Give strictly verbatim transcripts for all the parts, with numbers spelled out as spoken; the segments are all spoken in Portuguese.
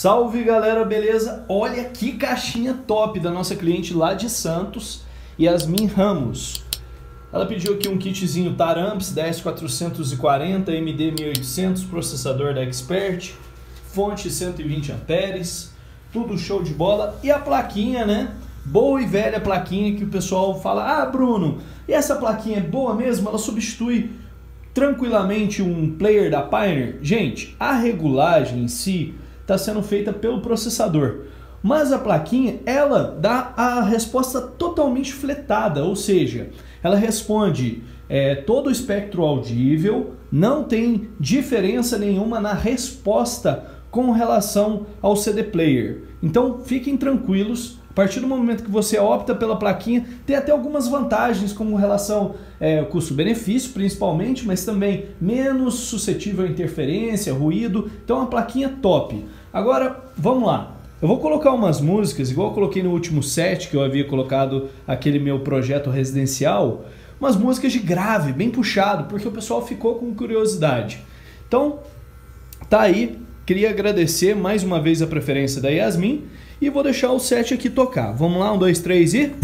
Salve galera, beleza? Olha que caixinha top da nossa cliente lá de Santos, Yasmin Ramos. Ela pediu aqui um kitzinho Taramps dez quatrocentos e quarenta M D mil e oitocentos, processador da Expert, fonte cento e vinte amperes, tudo show de bola. E a plaquinha, né? Boa e velha plaquinha que o pessoal fala: ah, Bruno, e essa plaquinha é boa mesmo? Ela substitui tranquilamente um player da Pioneer? Gente, a regulagem em si está sendo feita pelo processador, mas a plaquinha, ela dá a resposta totalmente fletada, ou seja, ela responde é, todo o espectro audível, não tem diferença nenhuma na resposta com relação ao C D player. Então fiquem tranquilos, a partir do momento que você opta pela plaquinha, tem até algumas vantagens como relação é, custo-benefício principalmente, mas também menos suscetível a interferência, ruído. Então é uma plaquinha top. Agora vamos lá, eu vou colocar umas músicas, igual eu coloquei no último set que eu havia colocado aquele meu projeto residencial, umas músicas de grave, bem puxado, porque o pessoal ficou com curiosidade. Então tá aí, queria agradecer mais uma vez a preferência da Yasmin e vou deixar o set aqui tocar. Vamos lá, um, dois, três e...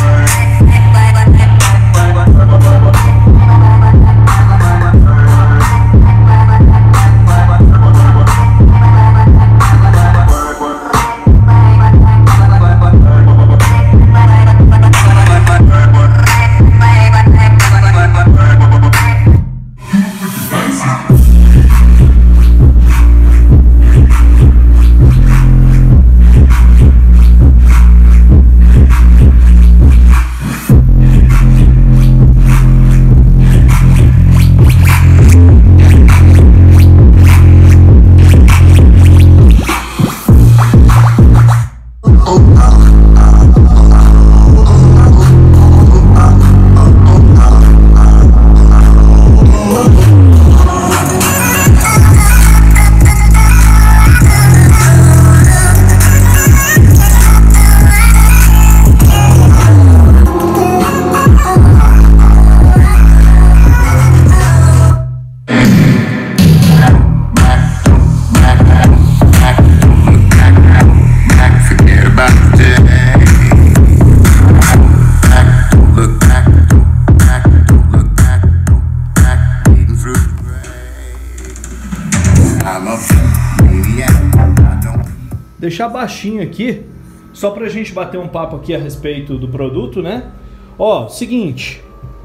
Deixar baixinho aqui, só pra gente bater um papo aqui a respeito do produto, né? Ó, seguinte,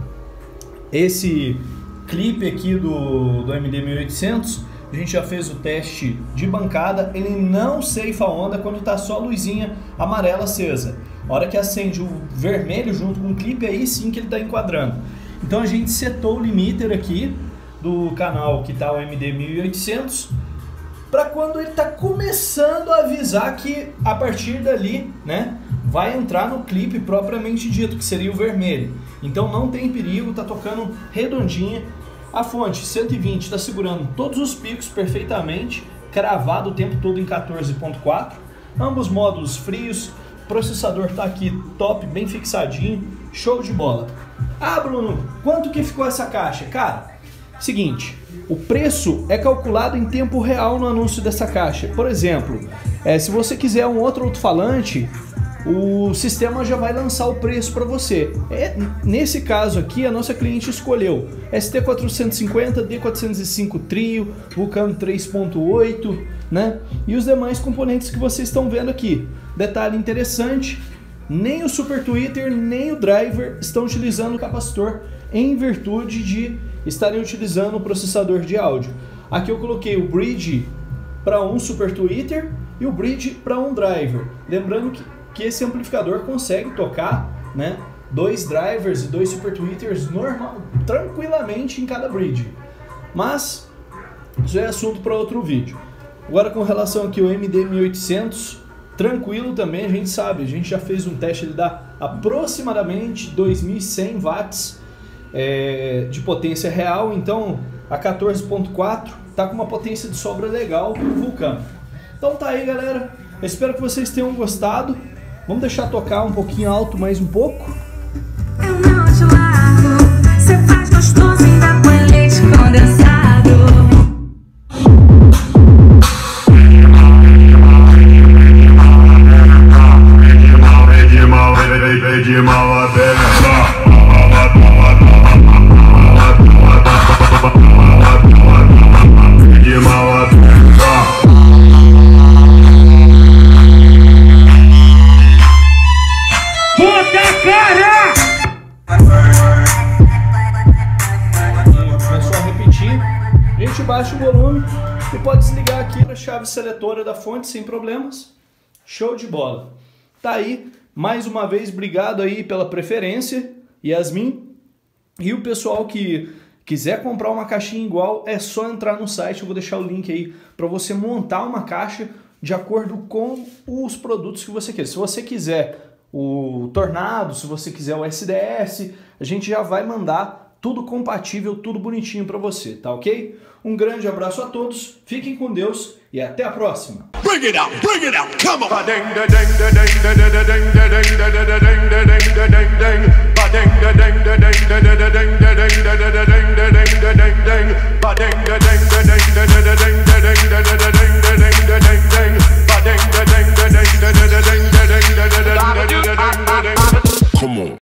esse clipe aqui do, do M D mil e oitocentos, a gente já fez o teste de bancada, ele não ceifa a onda quando tá só a luzinha amarela acesa. A hora que acende o vermelho junto com o clipe, aí sim que ele tá enquadrando. Então a gente setou o limiter aqui do canal que tá o M D mil e oitocentos, para quando ele está começando a avisar que a partir dali, né, vai entrar no clipe propriamente dito, que seria o vermelho. Então não tem perigo, tá tocando redondinha. A fonte cento e vinte está segurando todos os picos perfeitamente, cravado o tempo todo em quatorze ponto quatro. Ambos módulos frios, o processador está aqui top, bem fixadinho, show de bola. Ah, Bruno, quanto que ficou essa caixa? Cara, seguinte, o preço é calculado em tempo real no anúncio dessa caixa. Por exemplo, é, se você quiser um outro alto-falante, o sistema já vai lançar o preço para você. É, nesse caso aqui, a nossa cliente escolheu S T quatrocentos e cinquenta, D quatrocentos e cinco Trio, Vulcano três ponto oito, né? E os demais componentes que vocês estão vendo aqui. Detalhe interessante, nem o Super Tweeter, nem o driver estão utilizando o capacitor em virtude de estarem utilizando o processador de áudio. Aqui eu coloquei o bridge para um Super Tweeter e o bridge para um driver. Lembrando que, que esse amplificador consegue tocar, né, dois drivers e dois Super Tweeters normal, tranquilamente em cada bridge. Mas isso é assunto para outro vídeo. Agora com relação aqui ao M D mil e oitocentos, tranquilo também, a gente sabe, a gente já fez um teste, ele dá aproximadamente dois mil e cem watts É, de potência real, então a quatorze ponto quatro tá com uma potência de sobra legal pro Vulcano. Então tá aí, galera, eu espero que vocês tenham gostado. Vamos deixar tocar um pouquinho alto mais um pouco. Eu não te largo, você faz gostoso, ainda põe leite condensado. A gente baixa o volume e pode desligar aqui na chave seletora da fonte sem problemas. Show de bola. Tá aí, mais uma vez, obrigado aí pela preferência, Yasmin. E o pessoal que quiser comprar uma caixinha igual, é só entrar no site, eu vou deixar o link aí para você montar uma caixa de acordo com os produtos que você quer. Se você quiser o Tornado, se você quiser o S D S, a gente já vai mandar tudo compatível, tudo bonitinho para você, tá ok? Um grande abraço a todos, fiquem com Deus e até a próxima. Bring it out, bring it out, come on!